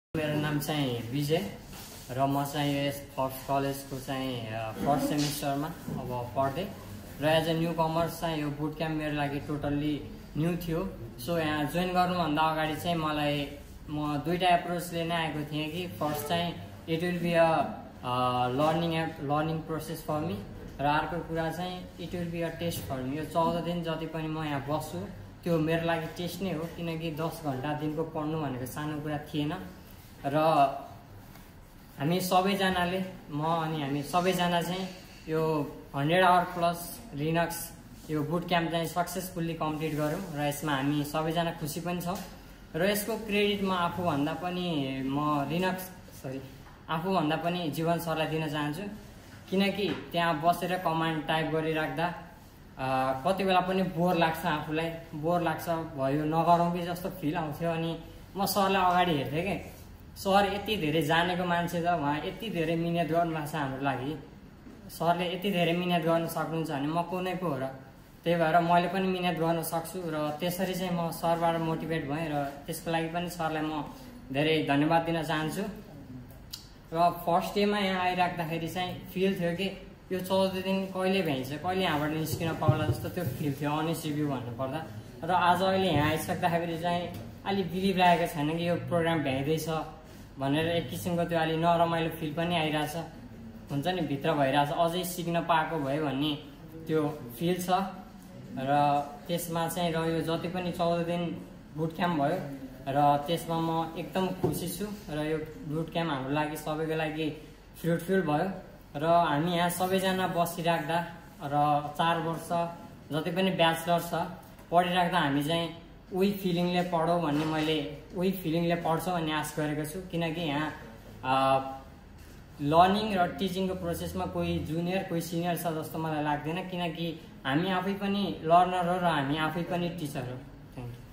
मेरो नाम चाहिँ विजय र म चाहिँ यस फर्स्ट कलेजको चाहिँ फर्स्ट सेमिस्टरमा अब पढ्दै र एज अ न्यू कमर चाहिँ यो बुट क्याम्प मेरो लागि टोटल्ली न्यू थियो। सो यहाँ जोइन गर्नुभन्दा अगाडि चाहिँ मलाई म दुईटा एप्रोचले नै आएको थिएँ कि फर्स्ट चाहिँ it will be a learning process for me र अर्को कुरा चाहिँ it will be a test for me. यो 14 दिन जति पनि म यहाँ बस्छु त्यो मेरो लागि टेस्ट नै हो, किनकि 10 घण्टा दिनको पढ्नु भनेको सानो कुरा थिएन। र हामी सबैजनाले हामी सबैजना चाहिँ यो 100 आवर प्लस लिनक्स यो बुट क्याम्प चाहिँ सक्सेसफुल्ली कम्प्लिट गऱ्यौँ र यसमा हामी सबैजना खुसी पनि छौँ। र यसको क्रेडिट म आफूभन्दा पनि जीवन सरलाई दिन चाहन्छु, किनकि त्यहाँ बसेर कमान्ड टाइप गरिराख्दा कति बेला पनि बोर लाग्छ, आफूलाई बोर लाग्छ, भयो नगरौँ कि जस्तो फिल आउँथ्यो। अनि म सरलाई अगाडि हेर्थेँ कि सर यति धेरै जानेको मान्छे छ, उहाँ यति धेरै मिहिनेत गर्नुभएको छ हाम्रो लागि, सरले यति धेरै मिहिनेत गर्न सक्नुहुन्छ भने म कुनै पो हो र, त्यही भएर मैले पनि मिहिनेत गर्न सक्छु। र त्यसरी चाहिँ म सरबाट मोटिभेट भएँ र त्यसको लागि पनि सरलाई म धेरै धन्यवाद दिन चाहन्छु। र फर्स्ट डेमा यहाँ आइराख्दाखेरि चाहिँ फिल थियो कि यो 14 दिन कहिले भ्याइन्छ, कहिले यहाँबाट निस्किन पाउला जस्तो त्यो फिल थियो अनेस्ट रिभ्यू भन्नुपर्दा। र आज अहिले यहाँ आइसक्दाखेरि चाहिँ अलि बिलिभ लागेको छैन कि यो प्रोग्राम भ्याइँदैछ भनेर, एक किसिमको त्यो अलि नरमाइलो फिल पनि आइरहेछ, हुन्छ नि भित्र भइरहेछ, अझै सिक्न पाएको भयो भन्ने त्यो फिल छ। र त्यसमा चाहिँ र यो जति पनि 14 दिन बुट क्याम्प भयो र त्यसमा म एकदम खुसी छु। र यो बुट क्याम्प हाम्रो लागि सबैको लागि फ्रुटफुल भयो। र हामी यहाँ सबैजना बसिराख्दा र 4 वर्ष जति पनि ब्याचलर छ पढिराख्दा हामी चाहिँ उही फिलिङले पढौँ भन्ने, मैले उही फिलिङले पढ्छौँ भन्ने आश गरेको छु। किनकि यहाँ लर्निङ र टिचिङको प्रोसेसमा कोही जुनियर कोही सिनियर छ जस्तो मलाई लाग्दैन, किनकि हामी आफै पनि लर्नर हो र हामी आफै पनि टिचर हो। Thank you.